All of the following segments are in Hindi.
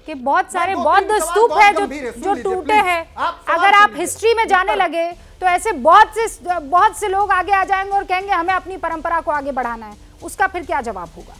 कि बहुत सारे बौद्ध स्तूप है जो टूटे हैं। अगर आप हिस्ट्री में जाने लगे तो ऐसे बहुत से लोग आगे आ जाएंगे और कहेंगे हमें अपनी परंपरा को आगे बढ़ाना है, उसका फिर क्या जवाब होगा?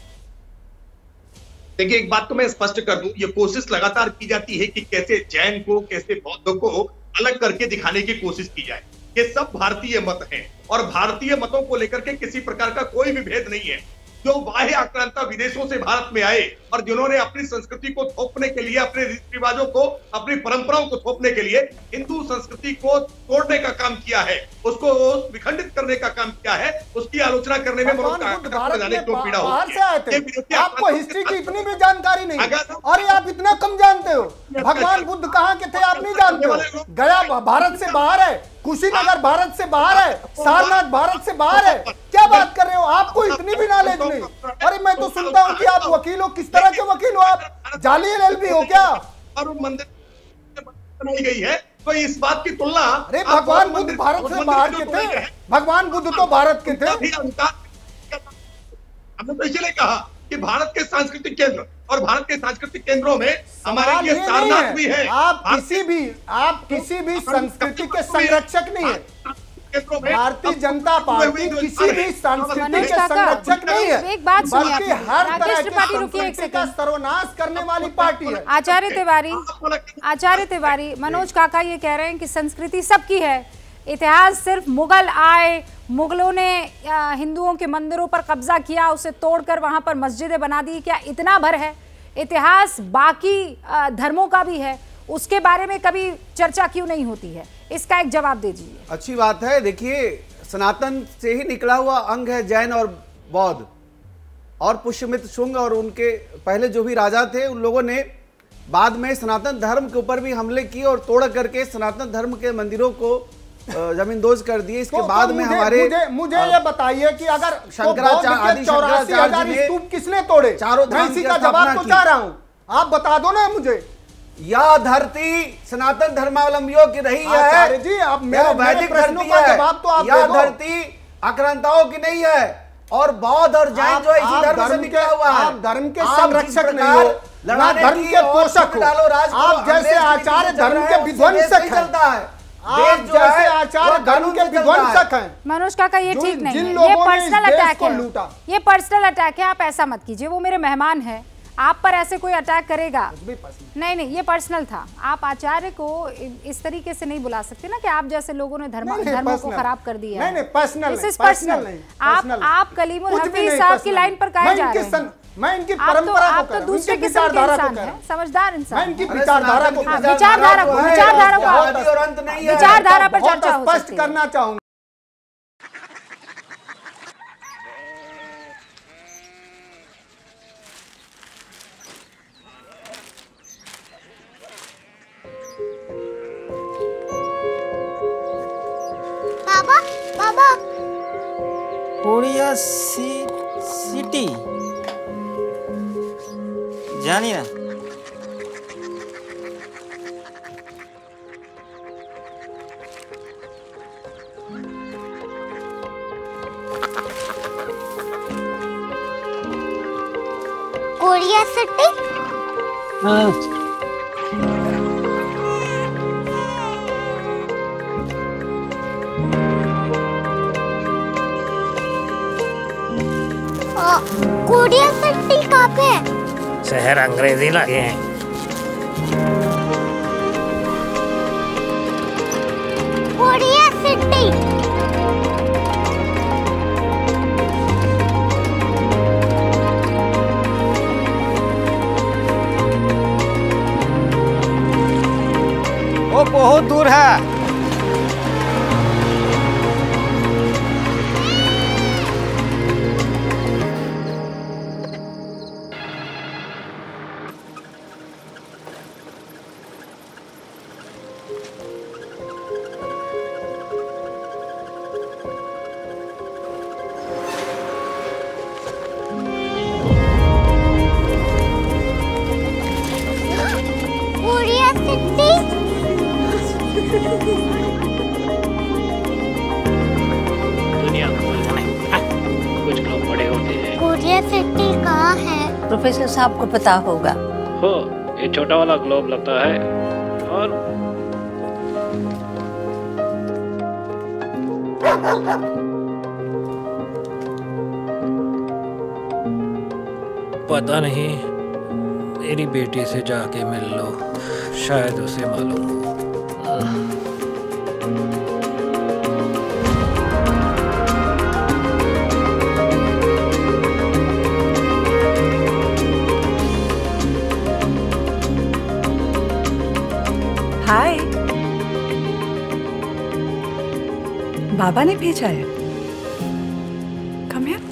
देखिए, एक बात तो मैं स्पष्ट कर दूं, ये कोशिश लगातार की जाती है कि कैसे जैन को, कैसे बौद्ध को अलग करके दिखाने की कोशिश की जाए। ये सब भारतीय मत हैं और भारतीय मतों को लेकर के किसी प्रकार का कोई भी भेद नहीं है। जो बाह्य आक्रांता विदेशों से भारत में आए और जिन्होंने अपनी संस्कृति को थोपने के लिए, अपने रीति रिवाजों को, अपनी परंपराओं को थोपने के लिए हिंदू संस्कृति को तोड़ने का काम किया है, उसको विखंडित करने का काम किया है, उसकी आलोचना करने में क्यों पीड़ा होती है? आपको हिस्ट्री की इतनी भी जानकारी नहीं, अरे आप इतना कम जानते हो। भगवान बुद्ध कहाँ के थे आप नहीं जानते हो? गया भारत से बाहर है, कुशीनगर भारत से बाहर है, सारनाथ भारत से बाहर है। क्या बात कर रहे हो? आपको इतनी भी नॉलेज नहीं। अरे मैं तो सुनता हूँ कि आप वकील हो। किस तरह के वकील हो आप? जाली एलएलबी हो क्या? और मंदिर बनाई गई है तो इस बात की तुलना, अरे भगवान बुद्ध भारत से बाहर के थे। भगवान बुद्ध तो भारत के थे। हमने तो इसलिए कहा कि भारत के सांस्कृतिक केंद्र और भारत के सांस्कृतिक केंद्रों में हमारे ये सारनाथ भी है। आप किसी भी संस्कृति के संरक्षक नहीं है। भारतीय जनता पार्टी किसी भी संस्कृति के संरक्षक नहीं है। एक बात सुनिए, बल्कि हर तरह की संस्कृति का सर्वनाश करने वाली पार्टी है। आचार्य तिवारी, मनोज काका ये कह रहे हैं कि संस्कृति सबकी है। इतिहास सिर्फ मुगल आए, मुगलों ने हिंदुओं के मंदिरों पर कब्जा किया, उसे तोड़कर वहां पर मस्जिदें बना दी, क्या इतना भर है? इतिहास बाकी धर्मों का भी है, उसके बारे में कभी चर्चा क्यों नहीं होती है? इसका एक जवाब दीजिए। अच्छी बात है। देखिए, सनातन से ही निकला हुआ अंग है जैन और बौद्ध, और पुष्यमित्र शुंग और उनके पहले जो भी राजा थे उन लोगों ने बाद में सनातन धर्म के ऊपर भी हमले किए और तोड़ करके सनातन धर्म के मंदिरों को जमींदोज कर दिए। इसके बाद में मुझे ये बताइए कि अगर शंकराचार्य 84,000 स्तूप किसने तोड़े? चारों मैं इसी का जवाब तो चाह रहा हूं, आप बता दो ना मुझे। यह धरती सनातन धर्मावलंबियों की रही है जी। आप मेरे वैदिक प्रश्नों का जवाब तो आप यह धरती आक्रांताओं की नहीं है, और बौद्ध और जैन जो इसी धर्म से निकला हुआ है। आप धर्म के संरक्षक नहीं हो, ना धर्म के पोषक हो। आप जैसे आचार्य धर्म के विध्वंसक हैं। आप जैसे आचार्य धर्म के विध्वंसक हैं। मनोज काका, ये ठीक नहीं है, ये पर्सनल अटैक है, ये पर्सनल अटैक है। आप ऐसा मत कीजिए, वो मेरे मेहमान हैं, आप पर ऐसे कोई अटैक करेगा नहीं, ये पर्सनल था। आप आचार्य को इस तरीके से नहीं बुला सकते ना कि आप जैसे लोगों ने धर्मों को खराब कर दिया है। नहीं, पर्सनल। आप कलीमुल हफीज साहब की लाइन पर काहे जा रहे हैं? मैं इनकी परंपरा को, आप तो दूसरे किस्म के इंसान हैं, समझदार इंसान। मैं इनकी विचारधारा को विचारधारा पर चर्चा हो स्पष्ट करना चाहूंगा। बाबा कोरिया सिटी जानी ना? Korea city? हाँ। कोरिया सिटी कहाँ पे है? शहर अंग्रेजी लगे हैं। Korea city. वो बहुत दूर है। कोरिया सिटी कहाँ है? प्रोफेसर साहब को पता होगा। हो, ये छोटा वाला ग्लोब लगता है और पता नहीं, मेरी बेटी से जाके मिल लो, शायद उसे मालूम हो। हाय, बाबा ने भेजा है। Come here.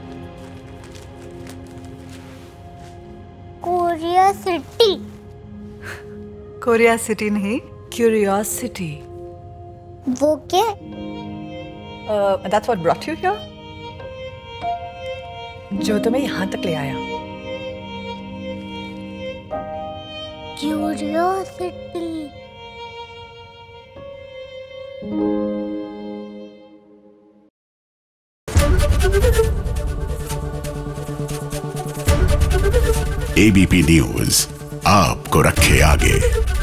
Korea city. Korea city नहीं, क्यूरियोसिटी। वो क्या? That's what brought you here? जो तुम्हें यहाँ तक ले आया। क्यूरियोसिटी। एबीपी न्यूज आपको रखे आगे।